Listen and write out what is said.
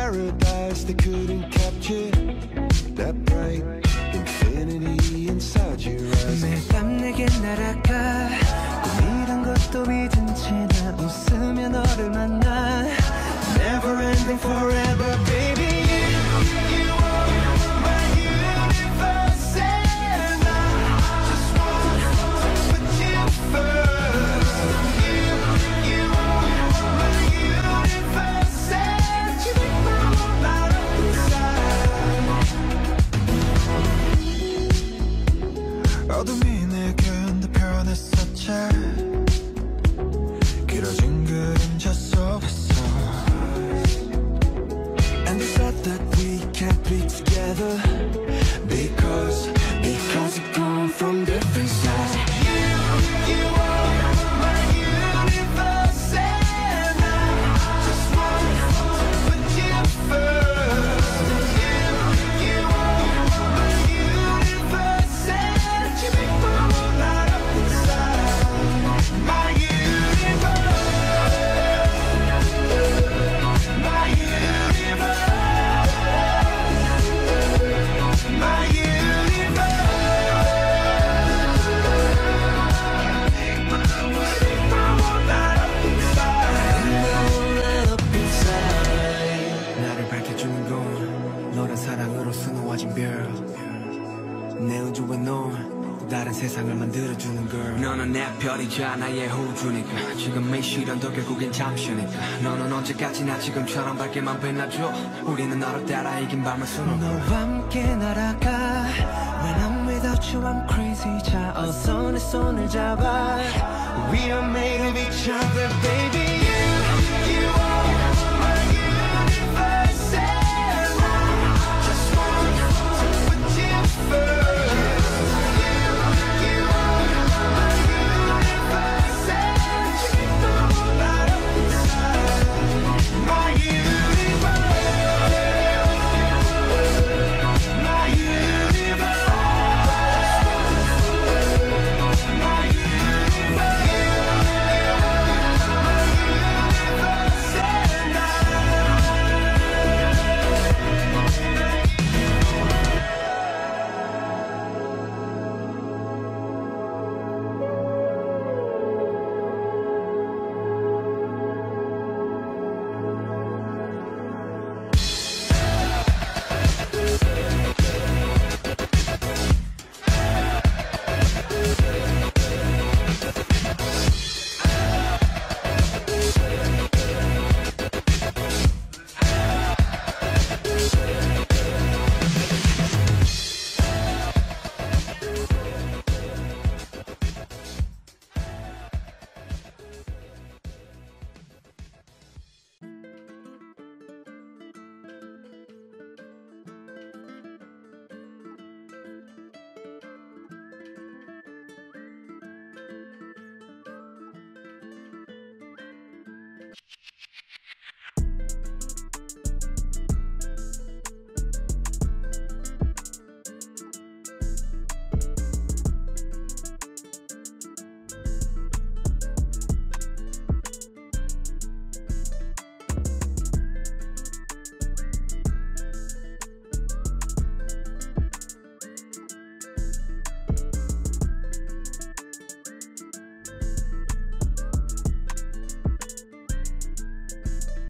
paradise they couldn't capture. That bright infinity inside your eyes. 매일 밤 내게 날아가 꿈이란 것도 잊은 채 나 웃으며 너를 만나. Never ending forever baby. You are my universe and I just want to put you first. You are my universe and you make my world light up inside. 어둠이 내게 편했었지. 길어진 그림자 속에서. And they said that we can't be together because we come from different sides. You are my universe and I just want to put you first. You are my universe and you make my world light up inside. My universe, my universe, my universe. Make my world light up inside. Light up inside. 나를 밝혀주는 건 너란 사랑으로 수놓아진 별. 내 우주에 넌 또 다른 세상을 만들어주는 girl. 너는 내 별이자 나의 호주니까 지금 이 시련도 결국엔 잠시니까. 너는 언제까지나 지금처럼 밝게만 빛나줘. 우리는 너를 따라 이긴 밤을 수놓고 너와 함께 날아가. When I'm without you I'm crazy. 자 어서 내 손을 잡아. We are made of each other baby.